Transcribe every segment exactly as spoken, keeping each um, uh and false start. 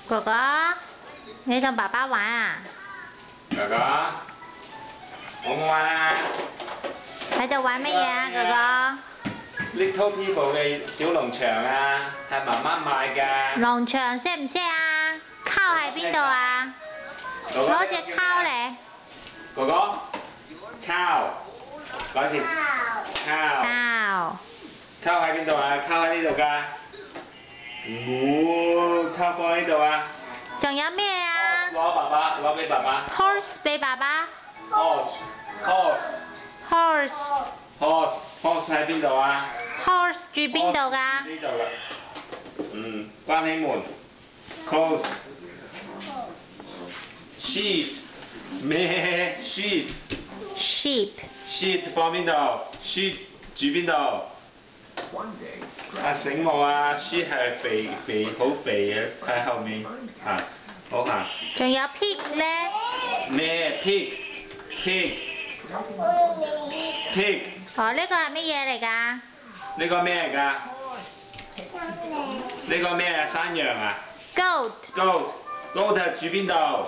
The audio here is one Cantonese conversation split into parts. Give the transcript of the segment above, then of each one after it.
哥哥，你同爸爸玩啊？ 哥哥，我唔玩啊！ 喺度玩乜嘢啊，哥哥 ？Little People 嘅小農場啊，係媽媽買㗎。 農場識唔識啊？溝喺邊度啊？攞隻溝嚟。 哥哥，溝，攞次。溝。 溝。 溝喺邊度啊？溝喺呢度㗎。哦，溝放喺度啊。 仲有咩啊？ 攞爸爸，攞俾爸爸。 Horse 俾爸爸。 Horse。Horse。 Horse。 Horse。Horse 喺邊度啊 ？Horse 住邊度㗎？ 呢度㗎。嗯，關起門。Close。Sheep。咩 ？Sheep。 Sheep。 Sheep 放邊度 ？Sheep 住邊度？啊醒目啊 ！Sheep 係肥肥好肥嘅，喺後面行，好行。 仲有 pig 咧？ 咩 ？Pig。Pig。Pig。 哦，呢個係乜嘢嚟㗎？ 呢個咩嚟㗎？呢個咩啊？山羊啊 ？Goat。 Goat。Goat 住邊度？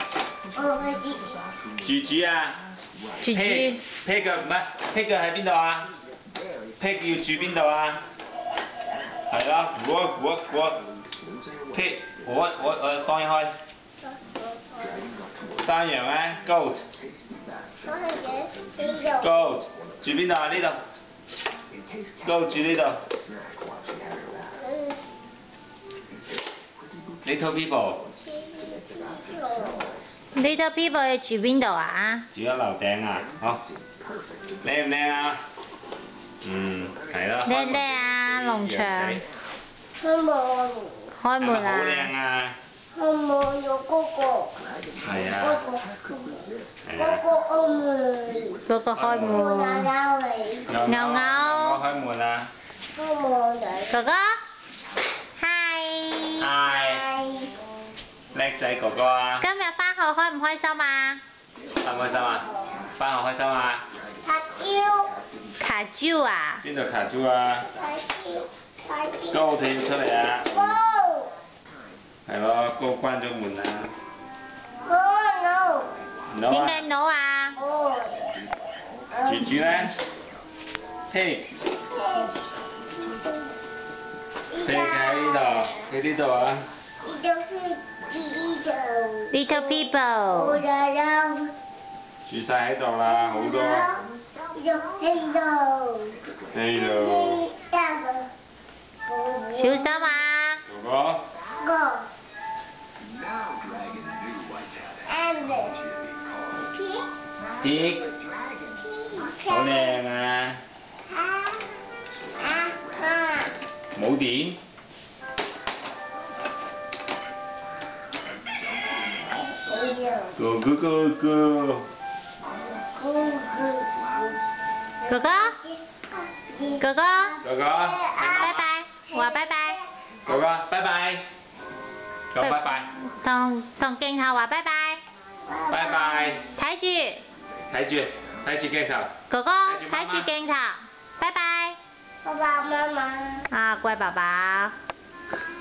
住住啊！ 住住。 Pig 唔係 Pig 喺邊度啊 ？Pig 要住邊度啊？係啦，我我我 Pig 我我我當然開。山羊咧 Goat。Goat 住邊度啊？呢度。Goat 住呢度。Little people。 Little people 你住邊度啊？ 住喺樓頂啊！好，靚唔靚啊？嗯，係啦。 靚唔靚啊？農場。 開門。 開門啊！ 好靚啊！ 開門有哥哥。 係啊。 哥哥開門。 哥哥開門。 牛牛牛。 我開門啊！ 開門嚟。 哥哥。Hi。 Hi。叻仔哥哥啊！ 今日返學開唔開心啊？ 開唔開心啊？返學開心啊？ 卡蕉。 卡蕉啊？ 邊度卡蕉啊？ 卡蕉。卡蕉。 高跳出嚟啊！ 高。 係咯，高關咗門啊！ 哦 no。 點解 no 啊？ 哦。 住住咧 ？Pig。Pig 喺呢度，喺呢度啊！ Little people。 住晒喺度啦，好多。喺度。 小心啊！ 哥哥。 Go。 Pig。好靚啊！冇電。Go go go go。 哥哥。哥哥。 哥哥。 拜拜，話拜拜。 哥哥，拜拜。講拜拜。 同同鏡頭話拜拜。 拜拜。 睇住。 睇住，睇住鏡頭。 哥哥，睇住鏡頭。拜拜。 爸爸媽媽。 啊，乖寶寶。